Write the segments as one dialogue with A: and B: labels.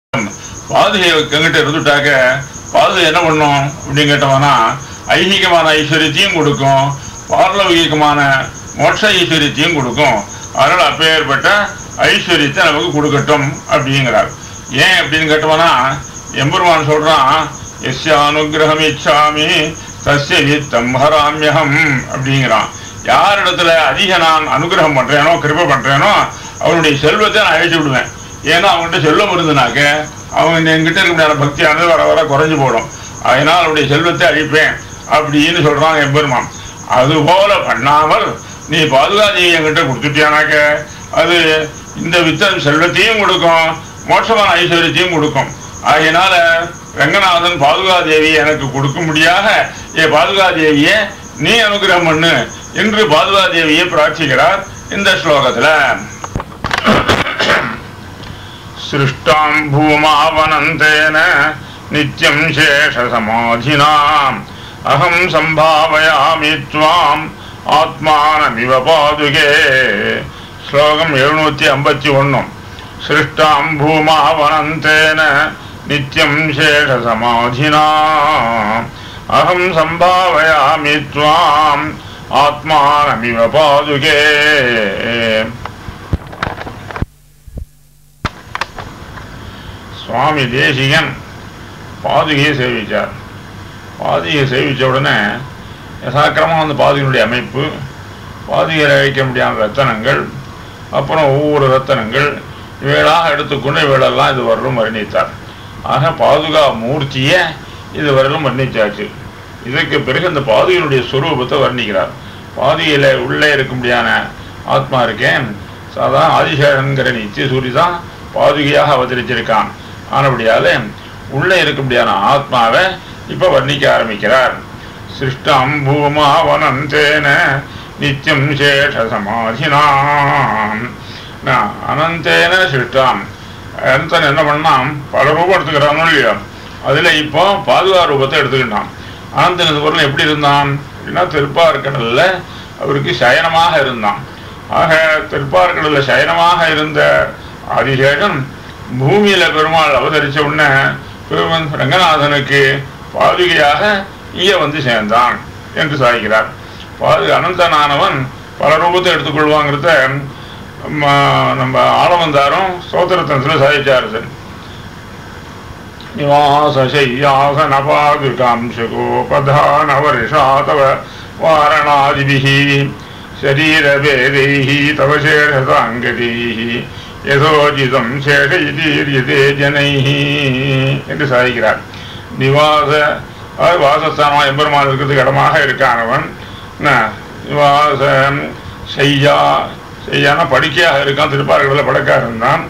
A: பாதுகை எங்கிட்ட இருந்துட்டாக்க பாதுகை என்ன பண்ணும் அப்படின்னு கேட்டோம்னா ஐகிகமான ஐஸ்வர்யத்தையும் கொடுக்கும், பார்லௌகிகமான மோட்ச ஐஸ்வர்யத்தையும் கொடுக்கும். அதனால் அப்பேற்பட்ட ஐஸ்வர்யத்தை நமக்கு கொடுக்கட்டும் அப்படிங்கிறார். ஏன் அப்படின்னு கேட்டோம்னா எம்பெருமான் சொல்றான், எஸ்ய அனுகிரகம் இச்சாமி தஸ்ய வித்தம் ஹராமியகம் அப்படிங்கிறான். யார் இடத்துல அதிக நான் அனுகிரகம் பண்றேனோ கிருபை பண்றேனோ அவனுடைய செல்வத்தை நான் அழிச்சு விடுவேன். ஏன்னா அவங்ககிட்ட செல்வம் இருந்துனாக்க அவங்க என்கிட்ட இருக்க பக்தியானது வர வர குறைஞ்சு போடும். அதனால் அவருடைய செல்வத்தை அழிப்பேன் அப்படின்னு சொல்றாங்க எம்பெருமான். அதுபோல பண்ணாமல் நீ பாதுகாதேவி என்கிட்ட கொடுத்துட்டியானாக்க அது இந்த வித்தம் செல்வத்தையும் கொடுக்கும், மோட்சமான ஐஸ்வர்யத்தையும் கொடுக்கும். ஆகையினால ரங்கநாதன் பாதுகாதேவி எனக்கு கொடுக்கும்படியாக பாதுகாதேவியை நீ அனுகிரகம் பண்ணு என்று பாதுகாதேவியை பிரார்த்திக்கிறார் இந்த ஸ்லோகத்துல. சிருஷ்டாம் பூமாவனந்தேன நித்யம் சேஷ சமாதினாம் அகம் சம்பாவயாமி த்வாம் ஆத்மானமிவ பாதுகே. ஸ்லோகம் 751. சிருஷ்டாம் பூமாவனந்தேன நித்யம் சேஷ சமாதினாம் அகம் சம்பாவயாமி த்வாம் ஆத்மானமிவ பாதுகே. சுவாமி தேசிகன் பாதுகையை சேவிச்சார். பாதுகையை சேவித்த உடனே யசாக்கிரமாக அந்த பாதுகையினுடைய அமைப்பு, பாதுகையில் வைக்க முடியாத ரத்தனங்கள், அப்புறம் ஒவ்வொரு ரத்தனங்கள் இவைகளாக எடுத்துக்கொண்டு இவைகளெல்லாம் இது வரலும் வர்ணித்தார். ஆக பாதுகா மூர்த்தியை இது வரலும் வர்ணித்தாச்சு. இதற்கு பிறகு அந்த பாதுகையினுடைய ஸ்வரூபத்தை வர்ணிக்கிறார். பாதுகையில் உள்ளே இருக்க முடியாத ஆத்மா இருக்கேன், சாதாரண ஆதிசேஷன்கிற நித்திய சூரி தான் பாதுகையாக அவதரிச்சிருக்கான். ஆனபடியாலே உள்ளே இருக்க முடியாத ஆத்மாவை இப்ப வர்ணிக்க ஆரம்பிக்கிறார். சிருஷ்டம் பூமாவனந்தேன நித்தியம் சேஷ சமாதினாம். அனந்தேன சிருஷ்டாம். அனந்தன் என்ன பண்ணான், பல ரூபம் எடுத்துக்கிறானோ இல்லையா, அதுல இப்போ பாதுகா ரூபத்தை எடுத்துக்கிட்டான். அனந்தன் இது பொருள் எப்படி இருந்தான் அப்படின்னா திருப்பார்கடல்ல அவருக்கு சயனமாக இருந்தான். ஆக திருப்பார்கடல்ல சயனமாக இருந்த ஆதிசேஷன் பூமியில பெருமாள் அவதரிச்ச உடனே ரங்கநாதனுக்கு பாதுகையாக இங்கே வந்து சேர்ந்தான் என்று சாதிக்கிறார். அனந்தனானவன் பல ரூபத்தை எடுத்துக்கொள்வாங்கிறத நம்ம ஆளவந்தாரும் ஸ்தோத்திரத்தில் சாதிச்சாரு. நிவாசையாசனபாதுகாம்சகோபதானவரிஷாதவ வாரணாதிபிஹி சரீரவேதைஹி தவ சேஷதாங்கதைஹி யதோஜிதம் சேஷயிதீரியதே ஜனைஹி என்று சாதிக்கிறார். நிவாச வாசஸ்தானமாக எம்பெருமான் இருக்கிறதுக்கு இடமாக இருக்கானவன். நிவாச செய்யான படுக்கையாக இருக்கான், திருப்பார்களில் படுக்காக இருந்தான்.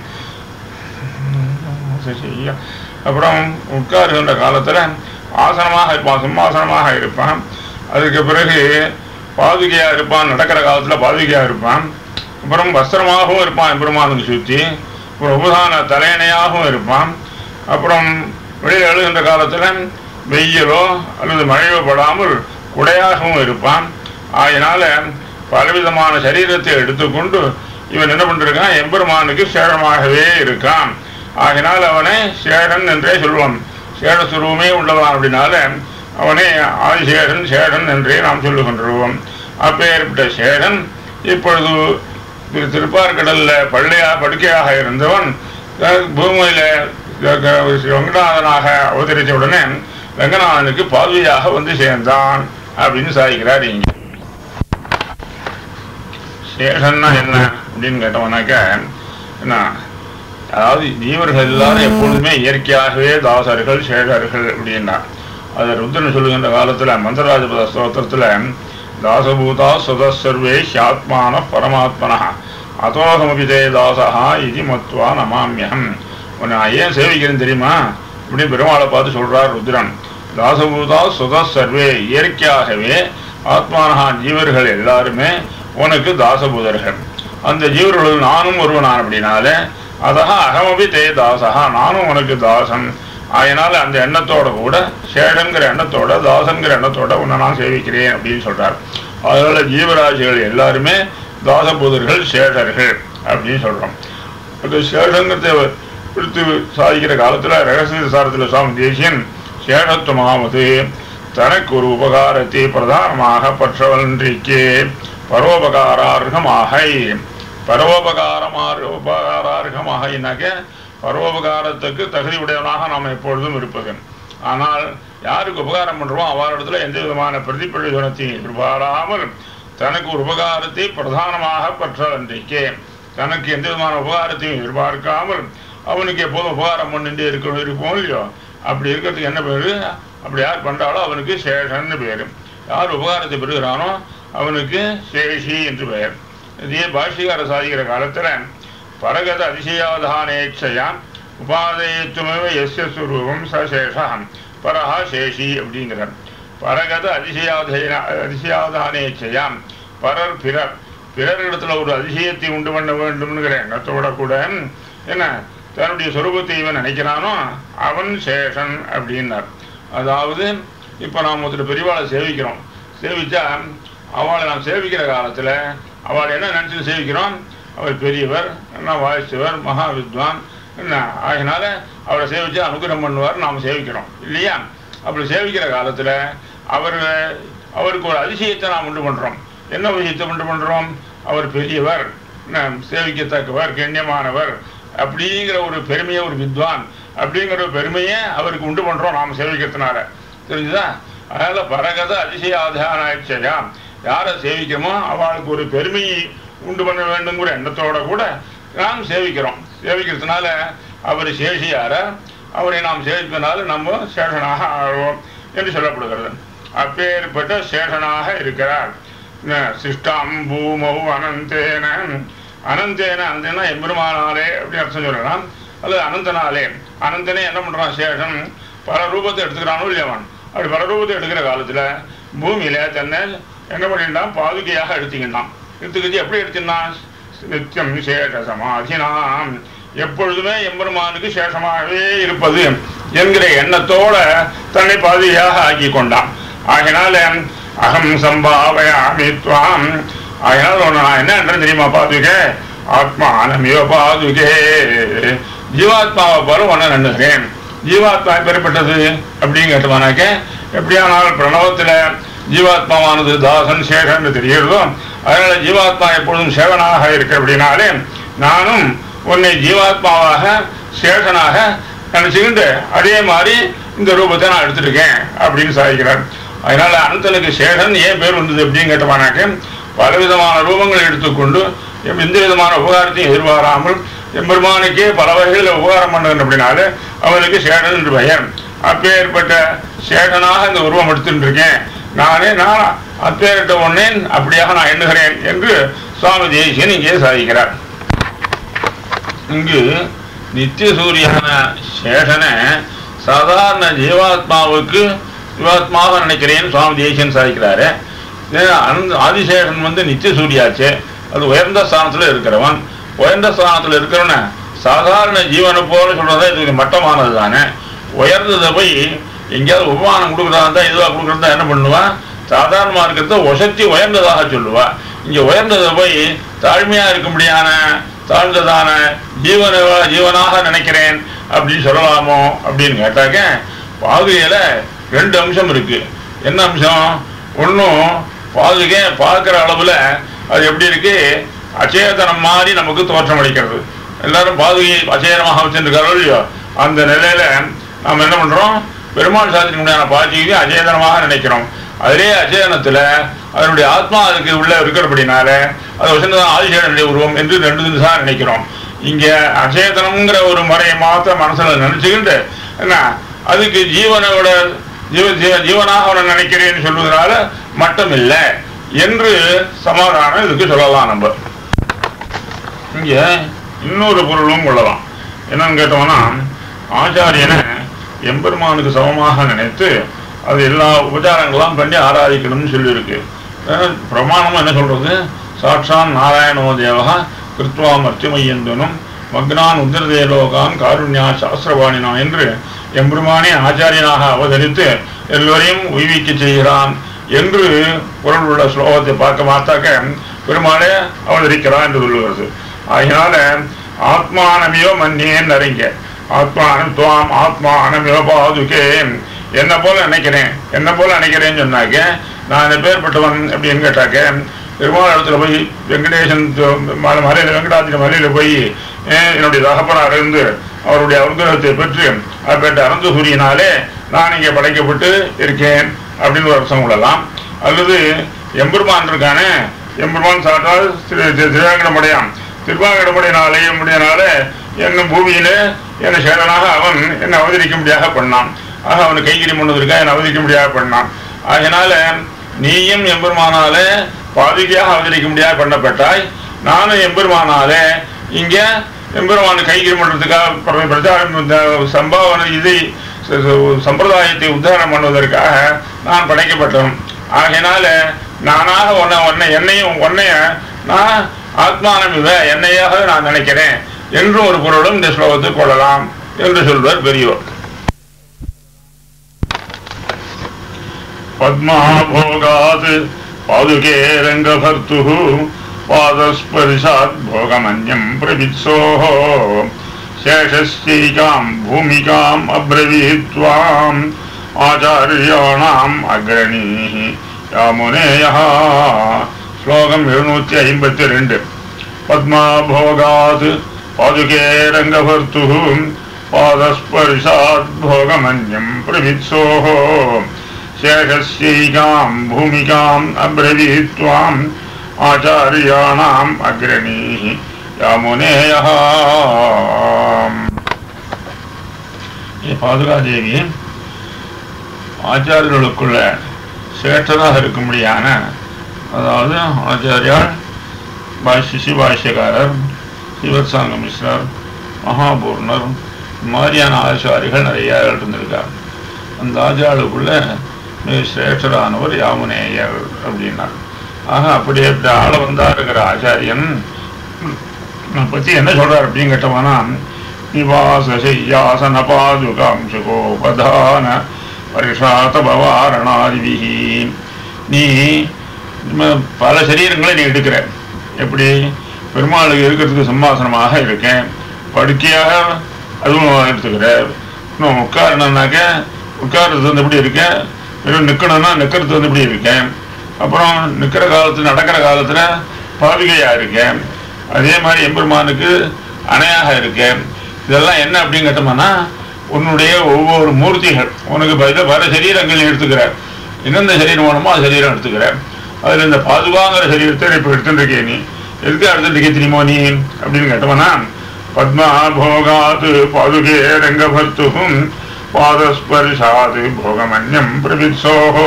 A: அப்புறம் உட்காருகின்ற காலத்தில் ஆசனமாக இருப்பான், சிம்மாசனமாக இருப்பான். அதுக்கு பிறகு பாதுகையாக இருப்பான், நடக்கிற காலத்தில் பாதுகையாக இருப்பான். அப்புறம் வஸ்திரமாகவும் இருப்பான் எம்பெருமானுக்கு சுற்றி. அப்புறம் உபதான தலையணையாகவும் இருப்பான். அப்புறம் வெளியில் எழுகின்ற காலத்தில் வெயிலோ அல்லது மழையோ படாமல் குடையாகவும் இருப்பான். ஆகினால பலவிதமான சரீரத்தை எடுத்துக்கொண்டு இவன் என்ன பண்ணிருக்கான், எம்பெருமானுக்கு சேஷமாகவே இருக்கான். ஆகினால் அவனை சேஷன் என்றே சொல்லுவான். சேஷஸ்வரூபமே உள்ளவன். அப்படின்னால அவனை ஆதிசேஷன் சேஷன் என்றே நாம் சொல்லுகின்றோம். அப்பேற்பட்ட சேஷன் இப்பொழுது திருப்பார்கடல்ல படுக்கையாக இருந்தவன் பூமியில ரங்கநாதனாக அவதரித்த உடனே ரங்கநாதனுக்கு பாதுகையாக வந்து சேர்ந்தான் அப்படின்னு சாதிக்கிறார். இங்க சேஷன்னா என்ன அப்படின்னு கேட்டவனாக்க என்ன, அதாவது ஜீவர்கள் எல்லாரும் எப்பொழுதுமே இயற்கையாகவே தாசர்கள் சேஷர்கள் அப்படின்னா அதை ருத்ரன் சொல்லுகின்ற காலத்துல மந்திரராஜபத ஸ்தோத்திரத்துல தாசபூதா சுதசர்வே ஹியாத்மான பரமாத்மனா அதோகமபிதே தாசகா இது மத்வா நமாமியம். உன்னை நான் ஏன் சேவிக்கிறேன்னு தெரியுமா அப்படின்னு பெருமாளை பார்த்து சொல்றார் ருத்ரன். தாசபூதா சுதசர்வே இயற்கையாகவே ஆத்மானஹா ஜீவர்கள் எல்லாருமே உனக்கு தாசபூதர்கள். அந்த ஜீவர்கள் நானும் ஒருவனான். அப்படின்னால அதா அகமபி தே தாசகா, நானும் உனக்கு தாசன். அதனால அந்த எண்ணத்தோட கூட சேஷன்கிற எண்ணத்தோட தாசன்கிற எண்ணத்தோட உன்னை நான் சேவிக்கிறேன் அப்படின்னு சொல்றார். அதனால ஜீவராசிகள் எல்லாருமே தாசபூதர்கள் சேஷர்கள் அப்படின்னு சொல்றோம். அது சேஷங்கிறத பிடித்து சாதிக்கிற காலத்துல ரகசிய சாரத்தில் சுவாமி தேசியன் சேஷத்துவமாவது தனக்கு ஒரு உபகாரத்தை பிரதானமாக பற்றவன்றிக்கே பரோபகாரார்கமாக உபகாரார்கமாகனாக்க பரோபகாரத்துக்கு தகுதி உடையவனாக நாம் எப்பொழுதும் இருப்பது. ஆனால் யாருக்கு உபகாரம் பண்றோமோ அவரிடத்துல எந்த விதமான பிரதிபலிதனத்தையும் எதிர்பாராமல் தனக்கு ஒரு உபகாரத்தை பிரதானமாக பற்றவன்றிக்கே தனக்கு எந்த விதமான உபகாரத்தையும் எதிர்பார்க்காமல் அவனுக்கு எப்போதும் உபகாரம் பண்ணிட்டே இருப்போம் இல்லையோ, அப்படி இருக்கிறதுக்கு என்ன பேரு? அப்படி யார் பண்றாளோ அவனுக்கு சேஷன்னு பேரு. யார் உபகாரத்தை பெறுகிறானோ அவனுக்கு சேஷி என்று பெயர். இதே பாஷ்யகார சாதிக்கிற காலத்துல பரகத அதிசயாவதானேட்சையாம் உபாதயத்துமேவ எஸ்ய சுரூபம் சசேஷம் பரஹா சேஷி அப்படிங்கிறார். பரகத அதிசயாவதானேட்சையாம் பிறர் இடத்துல ஒரு அதிசயத்தை உண்டு பண்ண வேண்டும்ங்கிற எண்ணத்தோட கூட என்ன தன்னுடைய சொரூபத்தை இவன் நினைக்கிறானோ அவன் சேஷன் அப்படின்னார். அதாவது இப்ப நாம் ஒருத்தர் பெரியவாளை சேவிக்கிறோம். சேவிச்சா அவளை நாம் சேவிக்கிற காலத்துல அவளை என்ன நினைச்சு சேவிக்கிறோம்? அவர் பெரியவர், என்ன வாய்ச்சவர், மகா வித்வான் என்ன ஆகினால அவரை சேவிச்சா அனுகிரகம் பண்ணுவார் நாம் சேவிக்கிறோம் இல்லையா? அப்படி சேவிக்கிற காலத்துல அவருக்கு ஒரு அதிசயத்தை நாம் உண்டு பண்றோம். என்ன விஷயத்தை உண்டு பண்றோம்? அவர் பெரியவர், சேவிக்கத்தக்கவர், கண்ணியமானவர் அப்படிங்கிற ஒரு பெருமையை, ஒரு வித்வான் அப்படிங்கிற ஒரு பெருமையை அவருக்கு உண்டு பண்றோம் நாம் சேவிக்கிறதுனால. தெரிஞ்சுதா? அதனால பரகத அதிசயாவதானேட்சையாம் யாரை சேவிக்கிறோமோ அவளுக்கு ஒரு பெருமையை உண்டு பண்ண வேண்டுங்கிற எண்ணத்தோட கூட நாம் சேவிக்கிறோம். சேவிக்கிறதுனால அவர் சேஷியார, அவரை நாம் சேவிப்பதனால நம்ம சேஷனாக ஆழ்வோம் என்று சொல்லப்படுகிறது. அப்பேற்பட்ட சேஷனாக இருக்கிறார். சிஷ்டாம் பூமௌ அனந்தேன அனந்தேனா எம்பெருமானாலே அப்படின்னு அர்த்தம் சொல்லலாம். அல்லது அனந்தனாலே. அனந்தனே என்ன பண்றான்? சேஷன் பல ரூபத்தை எடுத்துக்கிறானோ இல்லையவன். அப்படி பல ரூபத்தை எடுக்கிற காலத்துல பூமியில தன்னை என்ன பண்ணிட்டான்? பாதுகையாக எடுத்துக்கிட்டான். எடுத்துக்கிட்டு எப்படி எடுத்துனான்? நித்தியம் சேஷ சமாதினாம் எப்பொழுதுமே எம்பெருமானுக்கு சேஷமாகவே இருப்பது என்கிற எண்ணத்தோட தன்னை பாதுகையாக ஆக்கி கொண்டான். ஆகினால அகம் சம்பாவயாமி துவாம். அதனால நான் என்ன என்றது தெரியுமா? பாதுகே ஆத்மானமியோ பாதுகே ஜீவாத்மாவை போல ஒன்ன நண்ணுகிறேன். ஜீவாத்மா பெறப்பட்டது அப்படின்னு கேட்டுவானாக்க எப்படியானால் பிரணவத்துல ஜீவாத்மாவானது தாசன் சேஷன் தெரிகிறதோ அதனால ஜீவாத்மா எப்பொழுதும் சேவனாக இருக்க அப்படின்னாலே நானும் உன்னை ஜீவாத்மாவாக சேஷனாக நினைச்சுக்கிட்டு அதே மாதிரி இந்த ரூபத்தை நான் எடுத்துருக்கேன் அப்படின்னு சாதிக்கிறார். அதனால அனந்தனுக்கு சேஷன் ஏன் பேர் வந்தது அப்படின்னு கேட்டவானாக்க பலவிதமான ரூபங்களை எடுத்துக்கொண்டு எந்த விதமான உபகாரத்தையும் எதிர்பாராமல் எம்பெருமானுக்கே பல வகையில் உபகாரம் பண்ணுறது அப்படின்னாலே அவனுக்கு சேஷன் என்று பெயர். அப்பேற்பட்ட சேஷனாக இந்த உருவம் எடுத்துட்டு இருக்கேன் நான் அப்பேற்பட்ட ஒன்னேன் அப்படியாக நான் எண்ணுகிறேன் என்று சுவாமி தேசியன் இங்கே சாதிக்கிறார். இங்கு நித்திய சூரியான சேஷனை சாதாரண ஜீவாத்மாவாக நினைக்கிறேன்னு சுவாமி தேசியன் சாதிக்கிறாரு. ஆதிசேஷன் நித்திய சூரியாச்சு, அது உயர்ந்த ஸ்தானத்துல இருக்கிறவன். உயர்ந்த ஸ்தானத்துல இருக்கிறவன சாதாரண ஜீவனை போல சொல்றதா இதுக்கு மட்டமானது தானே. உயர்ந்ததை போய் எங்கேயாவது உபமானம் கொடுக்குறதா இதுவாக கொடுக்குறதா என்ன பண்ணுவான்? சாதாரணமா இருக்கிறத ஒசத்தி உயர்ந்ததாக சொல்லுவா. இங்க உயர்ந்ததை போய் தாழ்மையா இருக்கும்படியான தாழ்ந்ததான ஜீவனாக நினைக்கிறேன் அப்படின்னு சொல்லலாமோ அப்படின்னு கேட்டாக்க பாதுகையில ரெண்டு அம்சம் இருக்கு. என்ன அம்சம்? ஒன்றும் பாதுகை பார்க்குற அளவுல அது எப்படி இருக்கு? அச்சேதனம் மாதிரி நமக்கு தோற்றம் அளிக்கிறது. எல்லாரும் பாதுகை அச்சேதனமாக வச்சுருக்காரோ இல்லையோ, அந்த நிலையில நாம் என்ன பண்றோம்? பெருமாள் சாத்திரிக்கு முடியாத பாதுகையை அச்சேதனமாக நினைக்கிறோம். அதிலே அச்சேதனத்துல அதனுடைய ஆத்மா அதுக்கு உள்ள இருக்கிறபடினால அது வசந்ததான் ஆதிசேஷனுடைய உருவம் என்று ரெண்டு தினசாக நினைக்கிறோம். இங்க அச்சேதனம்ங்கிற ஒரு முறையை மாத்த மனசுல நினைச்சுக்கிட்டு என்ன அதுக்கு ஜீவனாக அவனை நினைக்கிறேன்னு சொல்வதனால மட்டும் இல்லை என்று சமாதானம் இதுக்கு சொல்லலாம். நம்ம இங்க இன்னொரு பொருளும் கொள்ளலாம். என்னன்னு கேட்டோம்னா ஆச்சாரியனை எம்பெருமானுக்கு சமமாக நினைத்து அது எல்லா உபச்சாரங்களாம் பண்ணி ஆராதிக்கணும்னு சொல்லியிருக்கு. பிரமாணம் என்ன சொல்றது? சாட்சான் நாராயணோ தேவகா கிருத்வா மர்த்திமையந்தனும் மக்னான் உத்திரதேலோகான் காருண்யா சாஸ்திரவாணினா என்று எம்பெருமானே ஆச்சாரியனாக அவதரித்து எல்லோரையும் உய்விக்க செய்கிறான் என்று பொருள் உள்ள ஸ்லோகத்தை பார்த்தாக்க பெருமானே அவதரிக்கிறான் என்று சொல்லுகிறது. அதனால ஆத்மானமியோ மன்னியேன்னு அறிங்க ஆத்மானம் துவாம் ஆத்மானம் பாதுகே, என்ன போல நினைக்கிறேன்னு சொன்னாக்க நான் எப்பேற்பட்டவன் அப்படின்னு கேட்டாக்க, பெருமாள் இடத்துல போய் வெங்கடேசன் மலையில வெங்கடாத்திரி மலையில போய் என்னுடைய தகப்பனார் இருந்து அவருடைய அனுகிரகத்தை பெற்று அப்பேற்ற அனந்த சூரியனாலே நான் இங்கே படைக்கப்பட்டு இருக்கேன் அப்படின்னு ஒரு அர்த்தம் கொள்ளலாம். அல்லது எம்பெருமான் இருக்கானே, எம்பெருமான் சாட்டால் திருவாங்கடமுடையானாலே என்னும் பூமியிலே என்னை சேதனாக அவன் என்னை அவதரிக்க முடியாத பண்ணான். ஆக அவனை கைகிரி பண்ணதற்காக என்னை அவதரிக்க முடியாத பண்ணான். ஆகினால நீயும் எம்பெருமானாலே பாதுகையாக அவதரிக்க முடியாத பண்ணப்பட்டாய், நானும் எம்பெருமானாலே இங்க எம்பெருமான கைகிரி பண்றதுக்காக பிரச்சாரம் சம்பாவனை இதை சம்பிரதாயத்தை உத்தாரணம் பண்ணுவதற்காக நான் படைக்கப்பட்டவன். ஆகையினால நானாக என்னைய நான் ஆத்மானம் இவ என்னையாக நான் நினைக்கிறேன் என்று ஒரு பொருளும் இந்த ஸ்லோகத்தை கொள்ளலாம் என்று சொல்வர் பெரியோர். பத்மாபோகாத் பாதுகே ரங்கபர்த்துஹு பாதஸ்பரிசாத் போகமன்யம் பிரவித்சோஹோ சேஷஸ்யைகாம் பூமிகாம் அப்ரவீத்வாம் ஆச்சார்யாணாம் அக்ரணீஹி யாமுனேயः. ஸ்லோகம் 752. பத்மாபோகாத் பாதுகே ரங்கபர்த்துஹு பாதஸ்பரிசாத் போகமன்யம் பிரவித்சோஹோ சேஷஸ்யைகாம் பூமிகாம் அப்ரவீத்வாம் ஆச்சார்யாணாம் அக்ரணீஹி யாமுனேயः. பாதுகாதேவி ஆச்சாரியர்களுக்குள்ள சேட்டராக இருக்கும்படியான, அதாவது ஆச்சாரியார் சிவாஷ்யக்காரர், சிவசாங்க மிஸ்ரர், மகாபூர்ணர் மாதிரியான ஆச்சாரிகள் நிறைய இருந்திருக்கார். அந்த ஆச்சாரியர்களுக்குள்ள மிக சிரேஷ்டரானவர் யாமுனேயர் அப்படின்னார். ஆக அப்படி அப்படி ஆள வந்தா இருக்கிற ஆச்சாரியன் பத்தி என்ன சொல்றார் அப்படின்னு கேட்டோம்னா, நிவாசையாசன பாதுகாம் சுகோபதான பரிஷாத பவாரணாதிவிஹி. நீ பல சரீரங்களை நீ எடுக்கிற, எப்படி பெருமாளுக்கு இருக்கிறதுக்கு சிம்மாசனமாக இருக்கேன், படுக்கையாக அதுவும் எடுத்துக்கிற, இன்னும் உட்காரணுன்னாக்க உட்கார்றது வந்து எப்படி இருக்கேன், வெறும் நிற்கணும்னா நிற்கிறது வந்து எப்படி இருக்கேன், அப்புறம் நிற்கிற காலத்தில் நடக்கிற காலத்தில் பாதுகையாக இருக்கேன், அதே மாதிரி எம்பெருமானுக்கு அணையாக இருக்கேன். இதெல்லாம் என்ன அப்படின்னு கேட்டோம்னா, உன்னுடைய ஒவ்வொரு மூர்த்திகள் உனக்கு பல சரீரங்கள் எடுத்துக்கிற, எந்தெந்த சரீரம் வேணுமோ அது சரீரம் எடுத்துக்கிற. அதில் இந்த பாதுகாங்கிற சரீரத்தை இப்போ எடுத்துருக்கே, நீ எதுக்கு எடுத்துருக்கே தெரியுமோ நீ அப்படின்னு கேட்டோம்னா, பத்மாபோகாத் பாதுகே ரங்கபர்த்துஹும் பாதஸ்பரிசாது போகமன்யம் பிரவித்சோஹோ.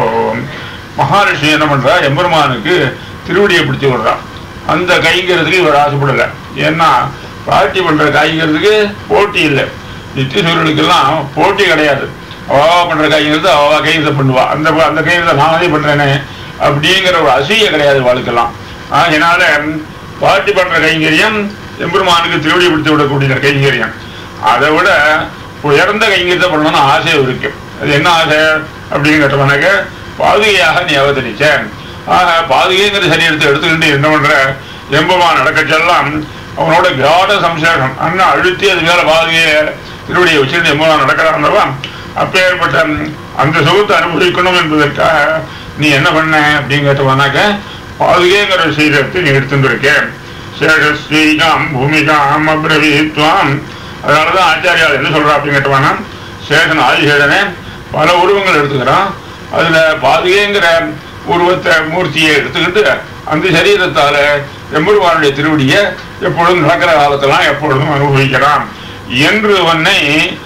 A: மகாரிஷி என்ன பண்றா, எம்பெருமானுக்கு திருவடியை பிடிச்சி விடுறான். அந்த கைங்கிறதுக்கு இவர் ஆசைப்படலை. ஏன்னா பாட்டி பண்ற காய்ங்கிறதுக்கு போட்டி இல்லை, நித்திய சூரியனுக்கெல்லாம் போட்டி கிடையாது. அவாவா பண்ற காய்ங்கிறது அவாவா கைங்கத்தை பண்ணுவா, அந்த கைங்கத்தை நானே பண்றேனே அப்படிங்கிற ஒரு அசூயை கிடையாது வாழ்க்கெல்லாம். ஆகினால பாட்டி பண்ற கைங்கரியம் எம்பெருமானுக்கு திருவடி பிடித்து விடக்கூடிய கைங்கரியம். அதை விட உயர்ந்த கைங்கரியத்தை பண்ணணும்னு ஆசை இருக்கு. அது என்ன ஆசை அப்படின்னு கேட்டவனாக்க, பாதுகையாக நீ அவதரிச்ச. ஆக பாதுகைங்கிற சரீரத்தை எடுத்துக்கிட்டு என்ன பண்ற, எம்பெருமான் நடக்கச்செல்லாம் அவனோட காட சம்சேகம் அண்ணா அழுத்தி அது மேல பாதுகையை திருவடியை வச்சுட்டு எம்பெருமான் நடக்கிறான்றவா. அப்பேற்பட்ட அந்த சுகத்தை அனுபவிக்கணும் என்பதற்காக நீ என்ன பண்ண அப்படின்னு கேட்டவனாக்க, பாதுகைங்கிற சரீரத்தை நீ எடுத்துருக்க. சேஷஸ்ரீகாம் பூமிகாம் அப்ரவீத்வாம். அதனாலதான் ஆச்சாரியால் என்ன சொல்றா அப்படின்னு கேட்டவானா, சேஷன் ஆதிசேஷனே பல உருவங்கள் எடுத்துக்கிறான். அதுல பாதுகைங்கிற உருவத்தை மூர்த்தியை எடுத்துக்கிட்டு அந்த சரீரத்தால எம்பெருமானுடைய திருவடியை எப்பொழுதும் நடக்கிற காலத்தெல்லாம் எப்பொழுதும் அனுபவிக்கிறான் என்று உன்னை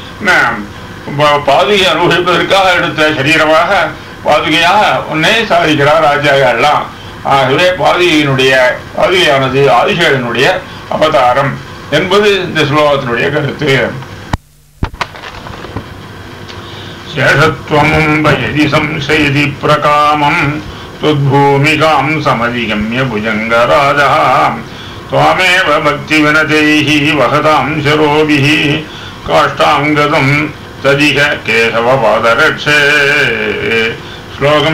A: பாதுகை அனுபவிப்பதற்காக எடுத்த சரீரமாக பாதுகையாக உன்னை சாதிக்கிறார் ஆச்சாரியாலாம். ஆகவே பாதுகையானது ஆதிசேஷனுடைய அவதாரம் என்பது இந்த ஸ்லோகத்தினுடைய கருத்து. சேஷத்வமும் பயதி சம்சயதி பிரகாமம் துத்பூமிகாம் சமதிகம்ய புஜங்கராஜா त्वामेव भक्तिविनतैः वहतां शरोभिः काष्ठाङ्गतं तदिह केशवपादरक्षे. श्लोकं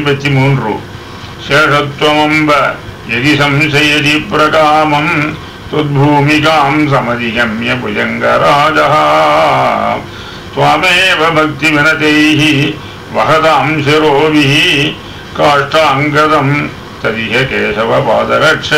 A: 753. शेषत्वमम्ब यदि संशयति प्रकामं துத்பூமிகாம் சமதிகம்ய புஜங்கராஜः त्वामेव भक्ति विनतैः वहतां शिरोभिः काष्ठाङ्गदं तदिह केशव पादरक्षे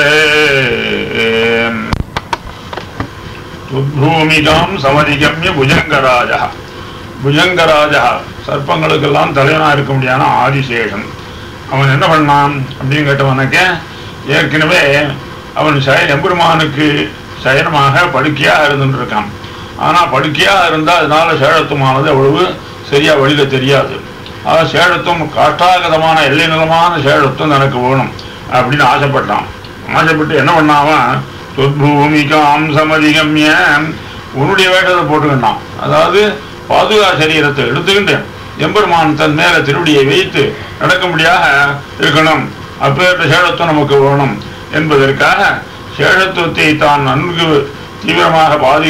A: तुद्भूमिकां समधिगम्य भुजंगराजः भुजंगराजः சர்ப்பங்களுக்கெல்லாம் தலைவனா இருக்க முடியாத ஆதிசேஷன் அவன் என்ன பண்ணான் அப்படின்னு கேட்டவனுக்கு ஏற்கனவே அவன் எம்பெருமானுக்கு சயனமாக படுக்கையாக இருந்துட்டு இருக்கான். ஆனா படுக்கையா இருந்தா அதனால சேழத்துமானது அவ்வளவு சரியா வழியில தெரியாது. சேழத்துவம் காஷ்டாகதமான எல்லை நிலமான சேழத்துவம் எனக்கு வேணும் அப்படின்னு ஆசைப்பட்டான். ஆசைப்பட்டு என்ன பண்ணாவன் துத்பூமிகாம் சமதிகம்ய உன்னுடைய வேஷத்தை போட்டுக்கிட்டான். அதாவது பாதுகா சரீரத்தை எடுத்துக்கிட்டு எம்பெருமான் தன் மேல திருவடியை வைத்து நடக்கும்படியாக இருக்கணும். அப்பேற்ற சேழத்துவம் நமக்கு வேணும் என்பதற்காக சேழத்துவத்தை தான் நன்கு தீவிரமாக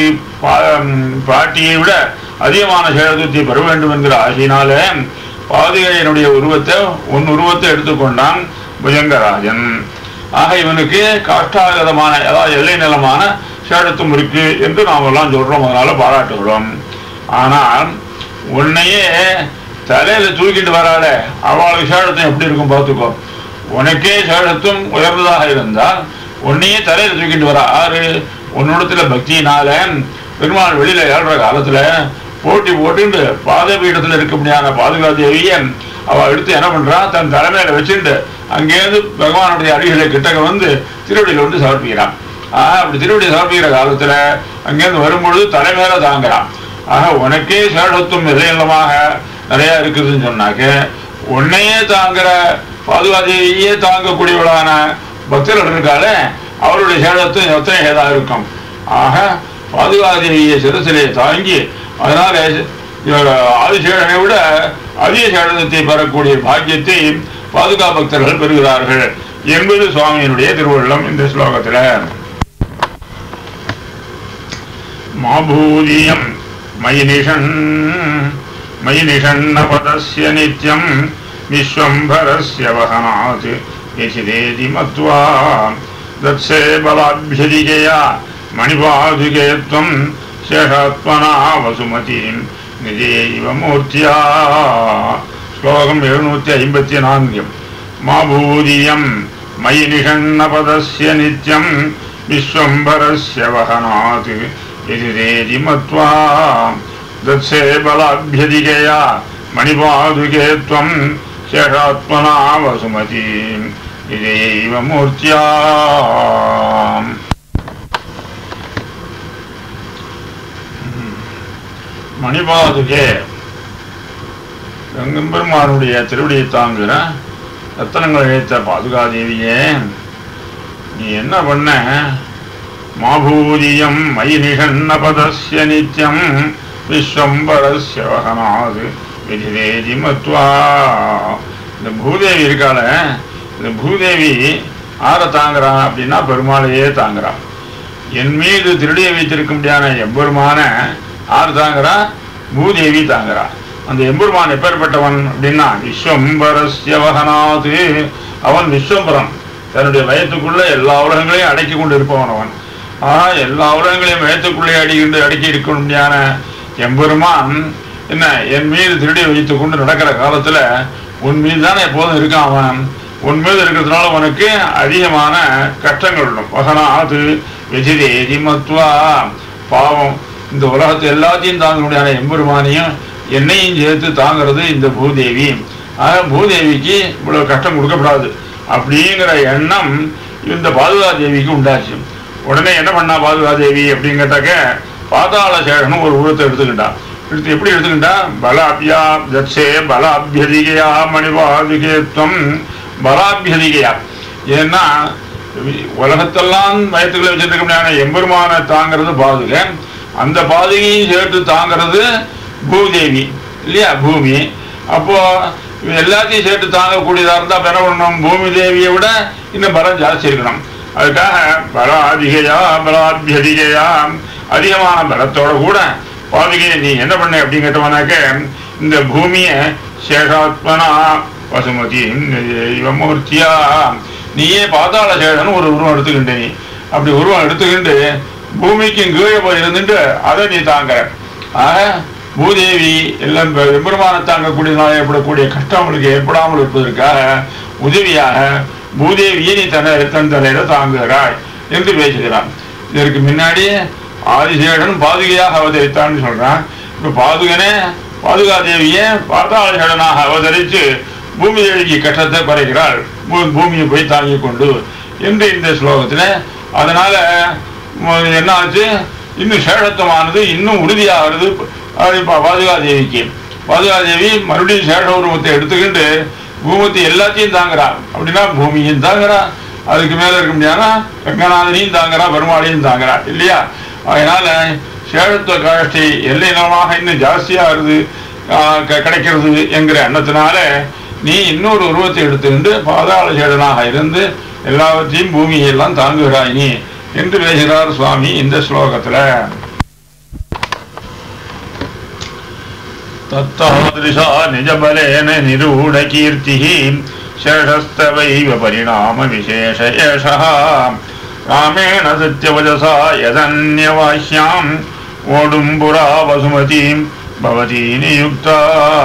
A: பாட்டியை விட அதிகமான சேழத்துவத்தை பெற வேண்டும் என்கிற ஆசையினாலே பாதுகையினுடைய உருவத்தை எடுத்துக்கொண்டான் புஜங்கராஜன். ஆக இவனுக்கு காஷ்டாகதமான அதாவது எல்லை நிலமான சேழத்துவம் இருக்கு என்று நாம் எல்லாம் சொல்றோம், அதனால பாராட்டுகிறோம். ஆனால் உன்னையே தலையில தூக்கிட்டு வராள அவளுக்கு சேழத்துவம் எப்படி இருக்கும் பார்த்துக்கோ. உனக்கே சேழத்துவம் உயர்ந்ததாக இருந்தால் உன்னையே தலையில தூக்கிட்டு வரா ஆறு உன்னிடத்துல பக்தியினால பெருமாள் வெளியில ஏழ்ற காலத்துல போட்டி போட்டு பாதபீடத்துல இருக்க முடியாத பாதுகா தேவிய அவ எடுத்து என்ன பண்றா தன் தலைமையில வச்சுட்டு அங்கேருந்து பகவானுடைய அடிகளை கிட்டக்க வந்து திருவடியில வந்து சமர்ப்பிக்கிறான். அப்படி திருவடி சமர்ப்பிக்கிற காலத்துல அங்கேருந்து வரும்பொழுது தலைமையில தாங்குறான். ஆக உனக்கே சேழத்துவம் எல்லையில்லமாக நிறைய இருக்குதுன்னு சொன்னாக்க உன்னையே தாங்குற பாதுகா தேவியே தாங்கக்கூடியவளான பக்தர்கள் இருக்காலே அவருடைய சேழத்துவம் எத்தனை ஏதாக இருக்கும். ஆக பாதுகாதேவியை சிரசிலே தாங்கி அதனால ஆதிசேஷனை விட அதிக சேழத்தை பெறக்கூடிய பாக்கியத்தை பாதுகா பக்தர்கள் பெறுகிறார்கள் என்பது சுவாமியினுடைய திருவள்ளம். இந்த ஸ்லோகத்தில் மாபூதியம் மயி நிஷன்னபதஸ்ய நித்யம் விஸ்வம்பரஸ்ய வஹனாத் யசிதேதி மத்வா தத்சே பலாபியதிகயா மணிபாதுகே த்வம் சேஷாத்மனா வசுமதிம் நிஜைவ மூர்த்தியா. ஸ்லோகம் 754. மாபூதியம் மயி நிஷன்னபதஸ்ய நித்யம் விஸ்வம்பரஸ்ய வஹனாத் யசிதேதி மத்வா தத்சே பலாபியதிகயா மணிபாதுகே த்வம் சேஷாத்மனா வசுமதிம் நிஜைவ மூர்த்தியா. மணிபாதுகே எம்பெருமானுடைய திருவடியை தாங்குகிற ரத்தனங்கள் இழைத்த பாதுகாதேவியே நீ என்ன பண்ண? மாபூதியம் மயி நிஷன்னபதஸ்ய நித்யம் விஸ்வம்பரஸ்ய வஹனாத் விதிரேதி மத்வா. இந்த பூதேவி இருக்கால, இந்த பூதேவி ஆற தாங்குறான் அப்படின்னா பெருமாளையே தாங்குறான். என் மீது திருடியை வைத்திருக்க முடியாத எம்பெருமான ஆறு தாங்குறா? பூதேவி தாங்குறா. அந்த எம்பெருமான் எப்பேற்பட்டவன் அப்படின்னா விஸ்வம்பரஸ்ய வஹனாத், அவன் விஸ்வம்பரம், தன்னுடைய வயத்துக்குள்ள எல்லா உலகங்களையும் அடக்கி கொண்டு இருப்பவன் அவன். எல்லா உலகங்களையும் வயத்துக்குள்ளே அடக்கி இருக்க முடியாத எம்பெருமான் என்ன என் மீது திருடியை வைத்துக் கொண்டு நடக்கிற காலத்துல உன் மீது தானே எப்போதும் இருக்கான். அவன் உன் மீது இருக்கிறதுனால உனக்கு அதிகமான கஷ்டங்கள் உண்டும். வஹனாத் விதிரேதி மத்வா, பாவம் இந்த உலகத்தை எல்லாத்தையும் தாங்க முடியாத எம்பெருமானையும் என்னையும் சேர்த்து தாங்கிறது இந்த பூதேவி. ஆக பூதேவிக்கு இவ்வளவு கஷ்டம் கொடுக்கப்படாது அப்படிங்கிற எண்ணம் இந்த பாதுகாதேவிக்கு உண்டாச்சு. உடனே என்ன பண்ணா பாதுகாதேவி அப்படின்னு கேட்டாக்க பாதாள சேஷனும் ஒரு உருவத்தை எடுத்துக்கிட்டான். எப்படி எடுத்துக்கிட்டா? பலாபியா தட்சே பலாபியதிகையா மணிபாதுகேத்வம் பலாபியதிகையா. ஏன்னா உலகத்தெல்லாம் வயத்துக்களை வச்சிருக்க முடியாத எம்பெருமான தாங்கிறது பாதுகை, அந்த பாதுகையும் சேர்த்து தாங்கிறது பூதேவி இல்லையா, பூமி. அப்போ எல்லாத்தையும் சேர்த்து தாங்கக்கூடியதா இருந்தா என்ன பண்ணணும்? பூமி தேவியை விட இன்னும் பலம் ஜாஸ்தி இருக்கணும். அதுக்காக பலாதிகையா பலாபியதிகையா அதிகமான பலத்தோட கூட பாதுகையை நீ என்ன பண்ண அப்படின்னு கேட்டவனாக்க இந்த பூமியை சேஷாத்மனா வசுமதி இவமூர்த்தியா, நீயே பாதாள சேஷன் ஒரு உருவம் எடுத்துக்கிட்ட. நீ அப்படி உருவம் எடுத்துக்கிண்டு பூமிக்கும் கீழே போய் இருந்துட்டு அதை நீ தாங்குற. ஆக பூதேவி எல்லாம் பெருமானை தாங்கக்கூடியதுனால ஏற்படக்கூடிய கஷ்டம் அவளுக்கு ஏற்படாமல் இருப்பதற்காக உதவியாக பூதேவியை நீ தன் தலையில தாங்குகிறாய் என்று பேசுகிறான். இதற்கு முன்னாடி ஆதிசேடன் பாதுகையாக அவதரித்தான்னு சொல்றான். இப்ப பாதுகனே பாதுகாதேவியே பாதாளசேடனாக அவதரித்து பூமி தேவிக்கு கஷ்டத்தை குறைக்கிறாள், பூமியை போய் தாங்கி கொண்டு என்று இந்த ஸ்லோகத்துல. அதனால என்ன ஆச்சு, இன்னும் சேஷத்துவமானது இன்னும் உறுதியாகிறது பாதுகாதேவிக்கு. பாதுகாதேவி மறுபடியும் சேஷ உருவத்தை எடுத்துக்கிட்டு பூமத்தை எல்லாத்தையும் தாங்குறா. அப்படின்னா பூமியும் தாங்குறா, அதுக்கு மேல இருக்க முடியாதுன்னா ரங்கநாதனையும் தாங்குறா, பெருமாளையும் தாங்குறா இல்லையா. அதனால சேஷத்துவ காஷ்டி எல்லை நலமாக இன்னும் ஜாஸ்தியாகிறது கிடைக்கிறது என்கிற எண்ணத்தினால நீ இன்னொரு உருவத்தை எடுத்துக்கிட்டு பாதாள சேடனாக இருந்து எல்லாவற்றையும் பூமியெல்லாம் தாங்குகிறாய் நீ என்று பேசுகிறார் சுவாமி இந்த ஸ்லோகத்துல. தத்தாதிருஷா நிஜபலேன நிரூட கீர்த்தி சேஷஸ்தவைவ பரிணாம விசேஷ ஏஷः ராமேண சத்யவஜசா யதன்யவாஹ்யாம் ஓடும்புரா வசுமதீம் பவதி நியுக்தா.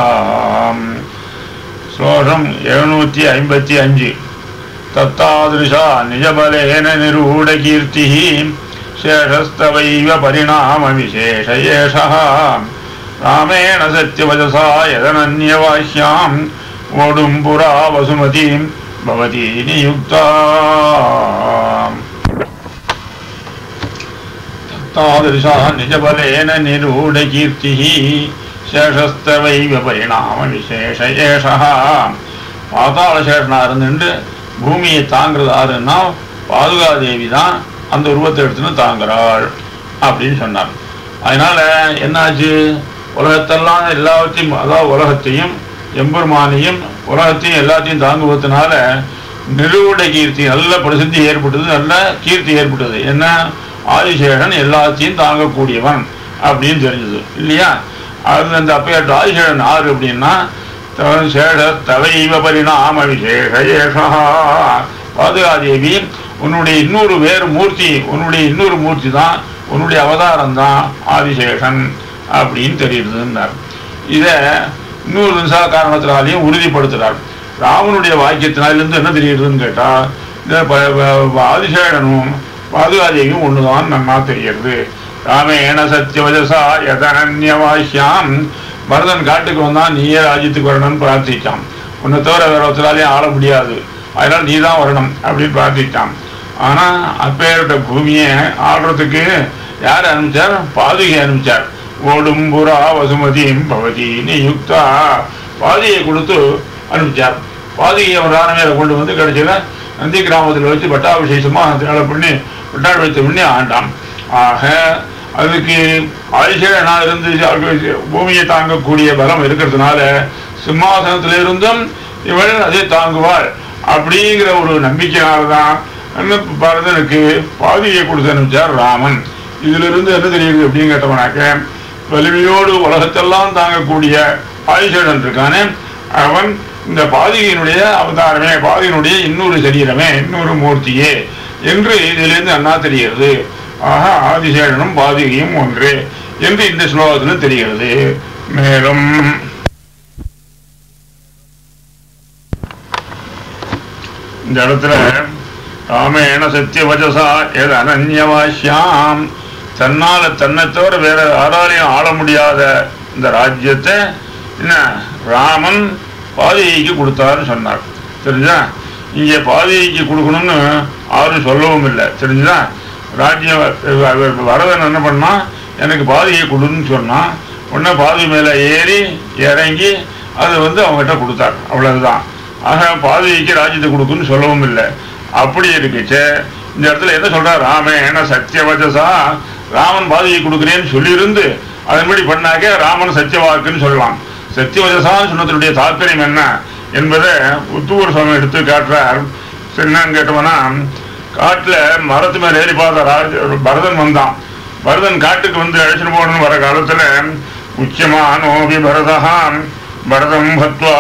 A: ஸ்லோகம் 755. தத்தாதிருஷா நிஜபலேன நிரூட கீர்த்தி சேஷஸ்தவைவ பரிணாம விசேஷ ஏஷः ராமேண சத்யவஜசா யதனன்யவாஹ்யாம் ஓடும்புரா வசுமதீம் பவதி நியுக்தா. தத்தாதிருஷா நிஜபலேன நிரூட கீர்த்தி சேஷஸ்தவைவ பரிணாம விசேஷ ஏஷः. பாதாள சேஷனா இருந்துட்டு பூமியை தாங்கிறது ஆறுன்னா பாதுகாதேவி தான் அந்த உருவத்தை எடுத்துன்னு தாங்குறாள் அப்படின்னு சொன்னார். அதனால என்னாச்சு, உலகத்தெல்லாம் எல்லாவற்றையும் அதாவது உலகத்தையும் எம்பெருமானையும் உலகத்தையும் எல்லாத்தையும் தாங்குவதனால நிரூட கீர்த்தி நல்ல பிரசித்தி ஏற்பட்டது, நல்ல கீர்த்தி ஏற்பட்டது. என்ன, ஆதிசேஷன் எல்லாத்தையும் தாங்கக்கூடியவன் அப்படின்னு தெரிஞ்சது இல்லையா. அது அந்த அப்பேற்ற ஆதிசேஷன் ஆறு அப்படின்னா சேஷ தவைவ பரிணாம விசேஷ ஏஷா. பாதுகாதேவி உன்னுடைய இன்னொரு வேறு மூர்த்தி, உன்னுடைய இன்னொரு மூர்த்தி தான், உன்னுடைய அவதாரம் தான் ஆதிசேஷன் அப்படின்னு தெரியுதுன்னார். இதை இன்னொரு நிசா காரணத்தினாலையும் உறுதிப்படுத்துறார். ராமனுடைய வாக்கியத்தினாலிருந்து என்ன தெரியுதுன்னு கேட்டா, இந்த ஆதிசேஷனும் பாதுகாதேவியும் ஒண்ணுதான் நன்னா தெரிகிறது. ராமேண சத்யவஜசா யதனன்யவாஹ்யாம். பரதன் காட்டுக்கு வந்தான், நீயே ராஜ்யத்துக்கு வரணும்னு பிரார்த்திச்சான். உன்னை தவிர வேற ஒருத்தராலையும் ஆள முடியாது, அதனால நீ தான் வரணும் அப்படின்னு பிரார்த்திச்சான். ஆனா அப்பேற்பட்ட பூமியை ஆடுறதுக்கு யார் அனுப்பிச்சார், பாதுகை அனுப்பிச்சார். ஓடும்புரா வசுமதியும் பவதி நியுக்தா. பாதுகையை கொடுத்து அனுப்பிச்சார். பாதுகையை அவர் ராணமேல கொண்டு வந்து கடைசியில நந்தி கிராமத்தில் வச்சு பட்டாபிஷேகமா தியானம் பண்ணி பட்டாபிஷேகத்தை பண்ணி ஆண்டான். ஆக அதுக்கு ஆதிசேஷனா இருந்து பூமியை தாங்கக்கூடிய பலம் இருக்கிறதுனால சிம்மாசனத்தில இருந்தும் இவள் அதை தாங்குவாள் அப்படிங்கிற ஒரு நம்பிக்கையால்தான் பரதனுக்கு பாதியை கொடுத்து அனுப்பிச்சார் ராமன். இதுல இருந்து என்ன தெரியுது அப்படின்னு கேட்டவனாக்க, வலிமையோடு உலகத்தெல்லாம் தாங்கக்கூடிய ஆதிசேஷன் இருக்கானே, அவன் இந்த பாதிகையினுடைய அவதாரமே, பாதியினுடைய இன்னொரு சரீரமே, இன்னொரு மூர்த்தியே என்று இதிலிருந்து அண்ணா தெரிகிறது. ஆக ஆதிசேஷனும் பாதிகையும் ஒன்று என்று இந்த ஸ்லோகத்தில் தெரிகிறது. மேலும் இந்த இடத்துல ராமேண சத்யவஜசா எது அனன்யவாஹ்யாம், தன்னால தன்னை தவிர வேற யாராலையும் ஆள முடியாத இந்த ராஜ்யத்தை என்ன ராமன் பாதிகைக்கு கொடுத்தாருன்னு சொன்னார். தெரிஞ்சா, இங்கே பாதிகைக்கு கொடுக்கணும்னு யாரும் சொல்லவும் இல்லை. தெரிஞ்சுதா, ராஜ்யம் வரதன் என்ன பண்ணா, எனக்கு பாதிகை கொடுன்னு சொன்னான். உடனே பாதி மேலே ஏறி இறங்கி அது அவங்ககிட்ட கொடுத்தார், அவ்வளவுதான். ஆக பாதிகைக்கு ராஜ்யத்தை கொடுக்குன்னு சொல்லவும் இல்லை. அப்படி இருக்குச்சு இந்த இடத்துல என்ன சொல்றார், ராமேண சத்யவஜசா, ராமன் பாதிகை கொடுக்குறேன்னு சொல்லியிருந்து அதன்படி பண்ணாக்க ராமன் சத்தியவாக்குன்னு சொல்லலாம். சத்தியவஜசான்னு சொன்னதனுடைய தாற்பயம் என்ன என்பதை உத்தூர் சுவாமி எடுத்து காட்டுறார். என்னன்னு கேட்டோம்னா, காட்டுல மரத்து மேல ஏறி பார்த்த பரதன் வந்தான். பரதன் காட்டுக்கு அழைச்சிட்டு போகணும்னு வர காலத்துல உச்சமானோபி பரதஹான் பரதம் பத்வா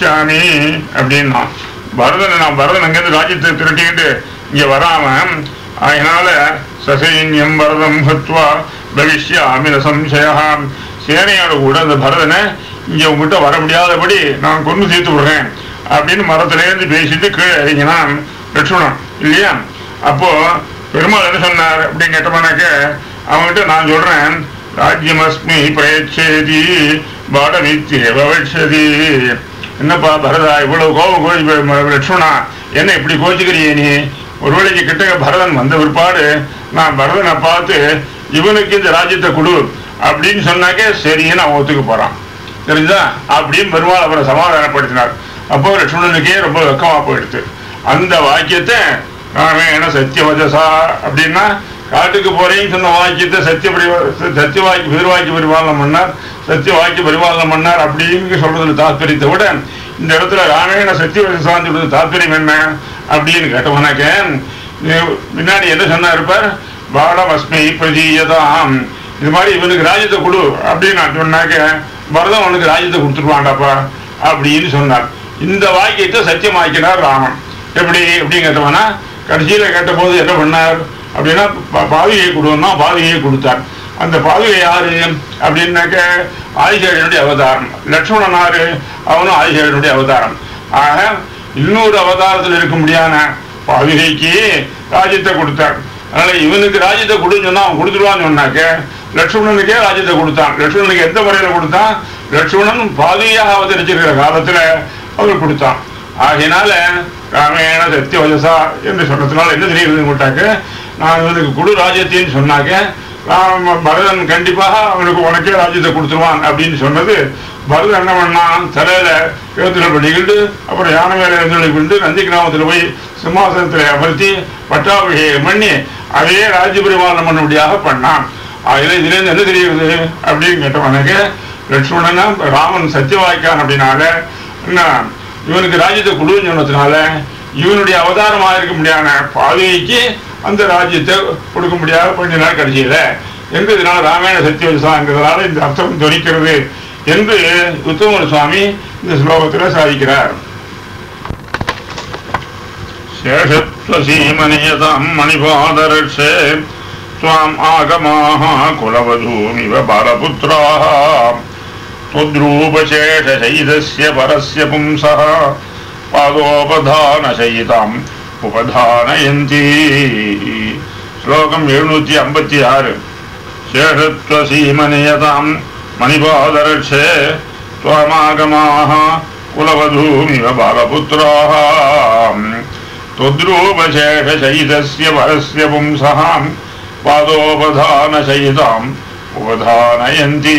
A: பவிஷ்யாமி அப்படின்னா, பரதன் அங்கேருந்து ராஜ்யத்தை திரட்டிக்கிட்டு இங்க வராம அதனால சசைன்யம் பரதம் ஹத்வா பவிஷ்யாமி ந சம்சயம், சேனையோட கூட அந்த பரதனை இங்க உங்ககிட்ட வர முடியாதபடி நான் கொண்டு தீர்த்து விடுறேன் அப்படின்னு மரத்திலேருந்து பேசிட்டு கீழே இறங்கினான் லட்சுமணன் இல்லையா. அப்போ பெருமாள் என்ன சொன்னார் அப்படின்னு கேட்டோம்னாக்க அவங்ககிட்ட நான் சொல்றேன், ராஜ்யமஸ்மி பிரயச்சேதி பாடமித்யேவட்சதி. என்னப்பா பரதா இவ்வளவு கோபம் கோச்சி லட்சுமணா என்ன இப்படி கோச்சிக்கிறியே நீ? ஒருவேளைக்கு கிட்ட பரதன் வந்த பிற்பாடு நான் பரதனை பார்த்து இவனுக்கு இந்த ராஜ்யத்தை கொடு அப்படின்னு சொன்னாக்க சரின்னு அவன் ஒத்துக்க போறான் தெரிஞ்சா அப்படின்னு பெருமாள் அவரை சமாதானப்படுத்தினார். அப்போ லட்சுமணனுக்கே ரொம்ப வெக்கமா போயிடுது. அந்த வாக்கியத்தை ராமேண சத்தியவஜசா அப்படின்னா காட்டுக்கு போறேன்னு சொன்ன வாக்கியத்தை சத்தியவாக்கி பெருவாக்கி பரிபாலனம் பண்ணார், சத்திய வாக்கிய பரிபாலனம் பண்ணார் அப்படின்னு சொல்றதுல தாத்பரியத்தை விட இந்த இடத்துல ராமேண சத்தியவஜசான்னு சொல்றது தாத்பரியம் என்ன அப்படின்னு கேட்டவனாக்க முன்னாடி என்ன சொன்னா இருப்பார், பாடமஸ்மை பிரஜீயதாம், இது மாதிரி இவனுக்கு ராஜ்யத்தை கொடு அப்படின்னு நான் சொன்னாக்க பரதம் அவனுக்கு ராஜ்யத்தை கொடுத்துருவான்டாப்பா அப்படின்னு சொன்னார். இந்த வாக்கியத்தை சத்தியமாக்கினார் ராமன். எப்படி எப்படின்னு கேட்டவனா கடைசியில கேட்ட போது என்ன பண்ணார் அப்படின்னா பாதுகையை கொடுன்னா பாதுகையை கொடுத்தார். அந்த பாதுகை யாரு அப்படின்னாக்க ஆதிசேஷனுடைய அவதாரம். லட்சுமணன் யாரு? அவனும் ஆதிசேஷனுடைய அவதாரம். ஆக இன்னொரு அவதாரத்தில் இருக்க முடியாத பாதுகைக்கு ராஜ்யத்தை கொடுத்தார். அதனால இவனுக்கு ராஜ்யத்தை கொடுன்னு சொன்னா அவன் கொடுத்துருவான்னு சொன்னாக்க லட்சுமணனுக்கே ராஜ்யத்தை கொடுத்தான். லட்சுமணனுக்கு எந்த முறையில கொடுத்தான்? லட்சுமணன் பாதுகையாக அவதரிச்சிருக்கிற காலத்துல அவர் கொடுத்தான். ஆகையினால ராமேண சத்தியவஜசா என்று சொன்னதுனால என்ன தெரியுதுன்னு போட்டாக்க நான் இவனுக்கு குடு ராஜ்யத்தின்னு சொன்னாக்க பரதன் கண்டிப்பாக அவனுக்கு உனக்கே ராஜ்யத்தை கொடுத்துருவான் அப்படின்னு சொன்னது. பரதன் என்ன பண்ணான், தலையில எழுத்துல பண்ணிக்கிட்டு அப்புறம் யானை மேல எழுத்துல கொண்டு நந்தி கிராமத்துல போய் சிம்மாசனத்துல அமர்த்தி பட்டாபிஷேகம் பண்ணி அதையே ராஜ்ய பரிபாலனம் பண்ணும்படியாக பண்ணான். அதுல இதுல இருந்து என்ன தெரியுது அப்படின்னு கேட்டவனுக்கு லட்சுமணனா ராமன் சத்தியவாய்க்கான் அப்படின்னால என்ன இவனுக்கு ராஜ்யத்தை கொடுன்னு சொன்னதுனால இவனுடைய அவதாரமாக இருக்க முடியாத பாதுகைக்கு அந்த ராஜ்யத்தை கொடுக்க முடியாத பண்ணினார் கடைசியில என்று இதனால ராமாயண சத்தியவஜசாங்கிறதுனால இந்த அர்த்தம் துணிக்கிறது என்று உத்தம சுவாமி இந்த ஸ்லோகத்தில் சாதிக்கிறார். சேஷத்வசீமனியதாம் மணிபாதரட்சே ஸ்வாம் ஆகமாஹ குலவதூமிவ பாலபுத்ராஹ त्वद्रूपशेषशैदस्य परस्य पुंसः पादोपधानशयिताम् उपधानयन्ति. श्लोकम् 756. शेषत्वसीमनियताम् मणिपादरक्षे त्वमागमाः कुलवधूमिव बालपुत्राः त्वद्रूपशेषशयितस्य परस्य पुंसः पादोपधानशयिताम् उपधानयन्ति.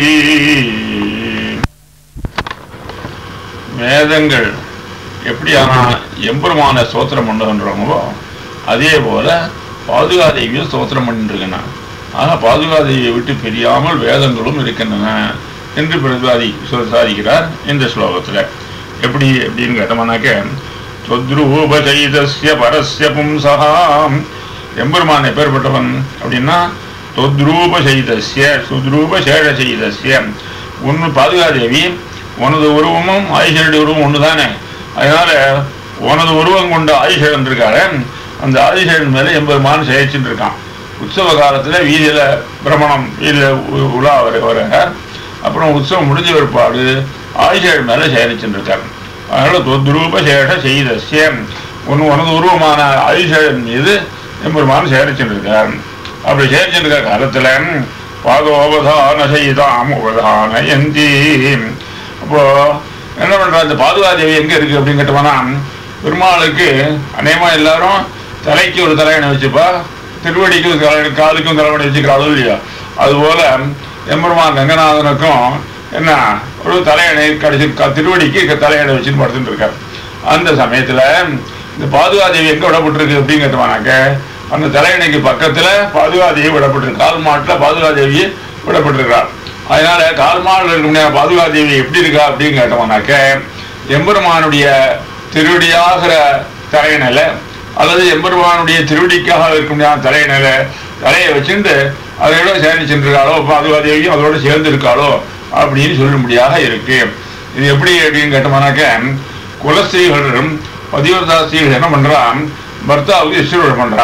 A: வேதங்கள் எப்படியான எம்பெருமான ஸ்தோத்திரம் பண்ணுகின்றோமோ அதே போல பாதுகாதேவியும் ஸ்தோத்திரம் பண்ணிட்டு. ஆக பாதுகாதேவியை விட்டு பிரியாமல் வேதங்களும் இருக்கின்றன என்று சாதிக்கிறார் இந்த ஸ்லோகத்துல. எப்படி அப்படின்னு கேட்டோம்னாக்க தொத்ரூபசைதஸ்ய பரஸ்ய பும்சஹாம், எம்பெருமான் எப்பேற்பட்டவன் அப்படின்னா தொத்ரூபசைதஸ்ய சுத்ரூபசேஷசைதஸ்ய, ஒன்று பாதுகாதேவி உனது உருவமும் ஆதிசேஷனுடைய உருவம் ஒன்று தானே. அதனால உனது உருவம் கொண்ட ஆதிசேஷன் இருக்காரு, அந்த ஆதிசேஷன் மேல எம்பெருமான் சேச்சின்னு இருக்கான். உற்சவ காலத்துல வீதியில பிரமணம் வீதியில உலா வர அப்புறம் உற்சவம் முடிஞ்ச பிற்பாடு ஆதிசேஷன் மேல சேரிச்சுட்டு இருக்காரு. அதனால தொத்ரூப சேஷ செய்தஸ்ய, உனது உருவமான ஆதிசேஷன் மீது எம்பெருமான் சேரிச்சுட்டு இருக்கார். அப்படி சேரிச்சுட்டு இருக்க காலத்துல பாதோபதான செய்தாம் உபதானயந்தி. அப்போ என்ன பண்றா, இந்த பாதுகாதேவி எங்க இருக்கு அப்படின்னு கேட்டோம்னா பெருமாளுக்கு அநேகமா எல்லாரும் தலைக்கு ஒரு தலையணை வச்சுப்பா, திருவடிக்கும் காலுக்கும் தலைவணை வச்சுக்கிறாளோ இல்லையா, அதுபோல எம்பெருமான் ரங்கநாதனுக்கும் என்ன ஒரு தலையணை கடைசி திருவடிக்கு தலையணை வச்சுன்னு படுத்துட்டு இருக்காரு. அந்த சமயத்துல இந்த பாதுகாதேவி எங்க விடப்பட்டிருக்கு அப்படின்னு கேட்டோம்னாக்க அந்த தலையணைக்கு பக்கத்துல பாதுகாதேவி விடப்பட்டிருக்கு. கால் மாட்டுல பாதுகாதேவி விடப்பட்டிருக்கிறார். அதனால கால் மாடுல இருக்க முடியாத பாதுகாதேவி எப்படி இருக்கா அப்படின்னு கேட்டோம்னாக்க எம்பெருமானுடைய திருவடியாகிற தலையணையில அல்லது எம்பெருமானுடைய திருவடிக்காக இருக்க முடியாத தலையணையில தலையை வச்சுட்டு அதோட சேமிச்சுருக்காளோ பாதுகாதேவியும் அதோட சேர்ந்து இருக்காளோ அப்படின்னு சொல்லும்படியாக இருக்கு. இது எப்படி அப்படின்னு கேட்டோம்னாக்க குலஸ்திரீகளும் பதிவிரதா ஸ்திரீகள் என்ன பண்றான், பர்த்தாவுக்கு இஷ்டரோடு பண்றான்.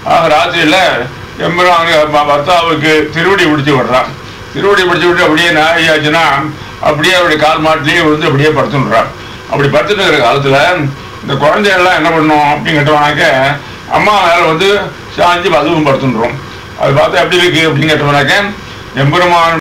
A: ஆக ராத்திரியில எம்பெருமான் பர்த்தாவுக்கு திருவடி பிடிச்சி விடுறான். திருவடி பிடிச்சி விட்டு அப்படியே நாயாச்சுன்னா அப்படியே அவருடைய கால் மாட்டிலேயே விழுந்து அப்படியே படுத்துடுறான். அப்படி படுத்துட்டு இருக்கிற காலத்துல இந்த குழந்தைகள்லாம் என்ன பண்ணும் அப்படின்னு கேட்டவனாக்க அம்மா மேல வந்து சாஞ்சி அதுவும் படுத்துடுறோம். அது பார்த்தா எப்படி இருக்கு அப்படின்னு கேட்டவனாக்க எம்பெருமான்